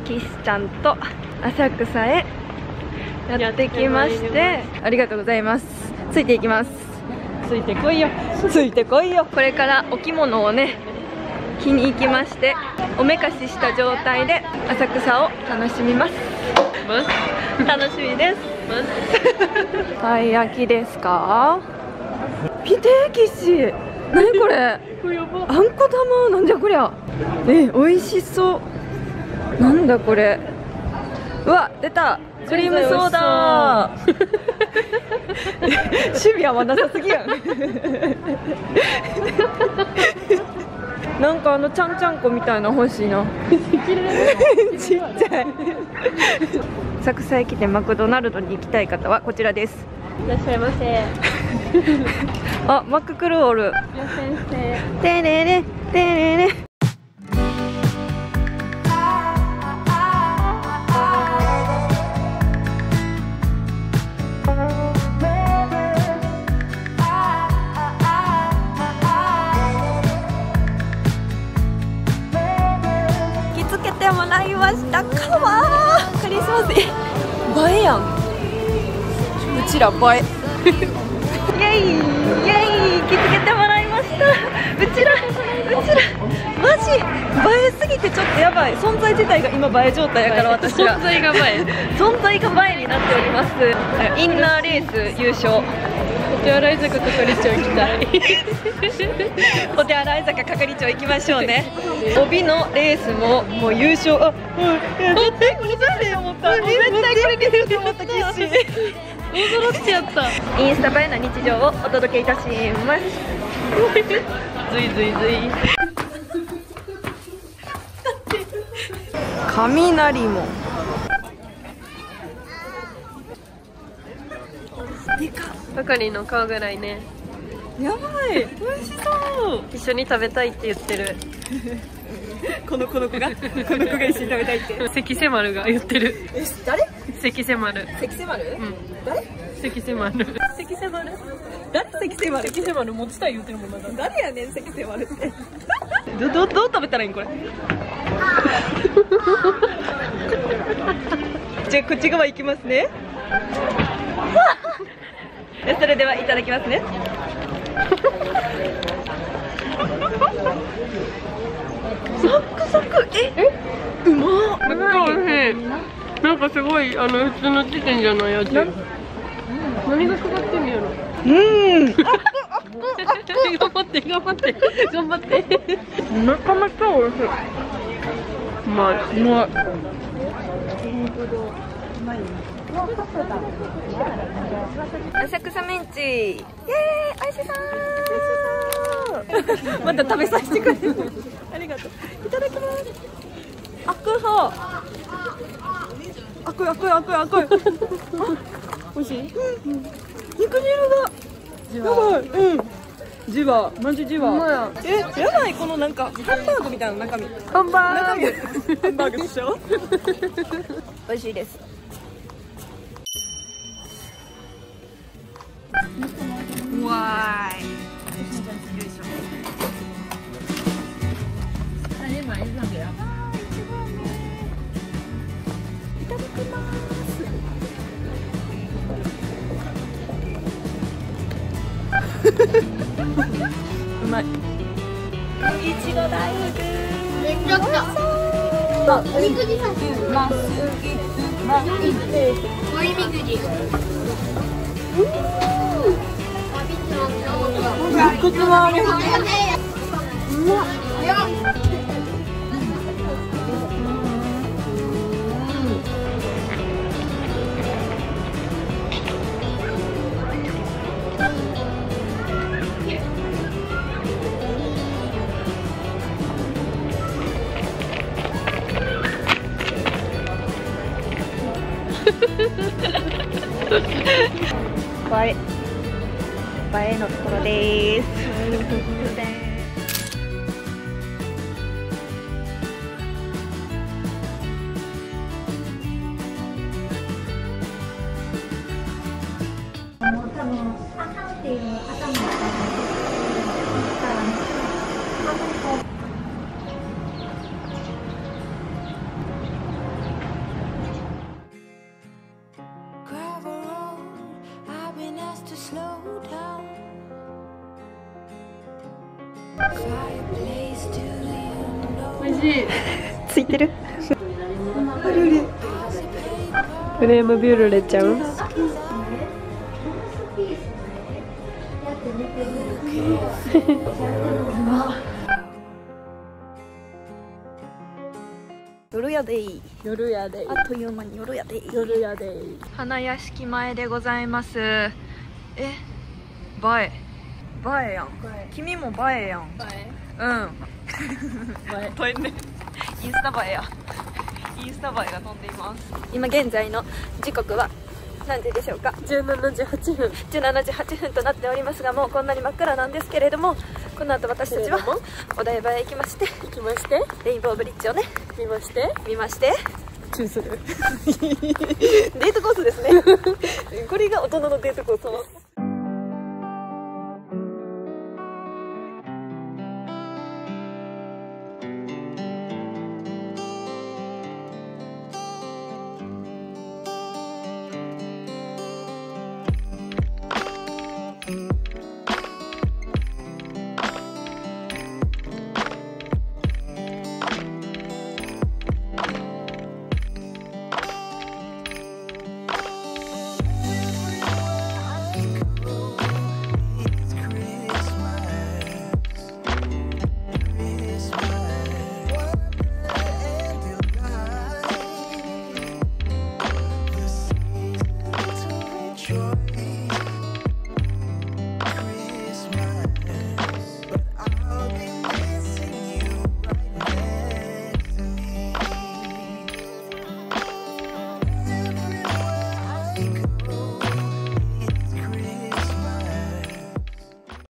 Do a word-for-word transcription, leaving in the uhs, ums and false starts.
キスちゃんと浅草へやってきまして、ありがとうございます。ついていきます。 ついてこいよ。 ついてこいよ。これからお着物をね着に行きまして、おめかしした状態で浅草を楽しみます。楽しみです。たい焼きですか？見てキッシー、何これ？あんこ玉、なんじゃこりゃ。え、美味しそう。なんだこれ。うわ、出た。クリームソーダ。趣味はなさすぎやん。なんかあのちゃんちゃんこみたいな欲しいな。ちっちゃい。浅草へ来てマクドナルドに行きたい方はこちらです。 いらっしゃいませ。 あ、マッククルオール。 いらっしゃいませ。 てれれてれれ。着付けてもらいました。かわー。クリスマス。え、映えやん。うちら映え。イエイイエイ、着付けてもらいました。うちらうちらマジ映えすぎてちょっとやばい。存在自体が今映え状態やから、私ら存在が映え。 存在が映えになっております。インナーレース優勝。 お手洗い坂係長行きたい。 お手洗い坂係長行きましょうね。帯のレースももう優勝。あ、うん、いや絶対これ出ると思った。絶対これ出ると思ったキッシー。 驚いちゃった。 インスタ映えな日常をお届けいたします。 ずいずいずい。 雷も。でかっ。 係の顔ぐらいね。 やばい、美味しそう。 一緒に食べたいって言ってる。 このこの子がこの子が一緒に食べたいって。 関瀬丸が言ってる。 え、誰？ 関瀬丸。 関瀬丸？ うん。 誰？ 関瀬丸。関瀬丸。 誰？関瀬丸。 関瀬丸持ちたい言ってるもんな。 誰やねん関瀬丸って。どどどう食べたらいいんこれ。じゃあこっち側行きますね。それではいただきますね。サクサク。え、うまっ。 めっちゃ美味しい。なんかすごいあの普通のチキンじゃないやつ。何がかかってんのやろ。 うん。 頑張って頑張って頑張って。 めちゃめちゃ美味しい。 うまい。 うまい。浅草メンチ。イエーイ、おいしそう。また食べさせてくれる。ありがとう。いただきます。あくは。あくあくあくあく。美味しい。肉汁が。やばい。うん。ジワ、マジジワ。え、やばい、このなんかハンバーグみたいな中身。 ハンバーグ。 ハンバーグでしょ。美味しいです。わーい。よいしょ。いただきます。うまい。いちご大福。 めっちゃ来た。おみくじさん。 まっすぐ。まっすぐ。 おみくじ。 こつまみ。うまっ。映え映えのところです。 美味しい。 ついてる。 クレームビュルレちゃん。 夜やでい。 夜やで。 あっという間に夜やでい。 夜やで。 花屋敷前でございます。え、映え。映えやん。君も映えやん。うん。映えね。インスタ映えや。インスタ映えが飛んでいます。今現在の時刻は何時でしょうか。 じゅうしちじはちふん。 じゅうしちじはちふんとなっておりますが、もうこんなに真っ暗なんですけれども、この後私たちはお台場へ行きまして、 行きまして、 レインボーブリッジをね見まして、 見ましてチューする。 デートコースですね。これが大人のデートコース。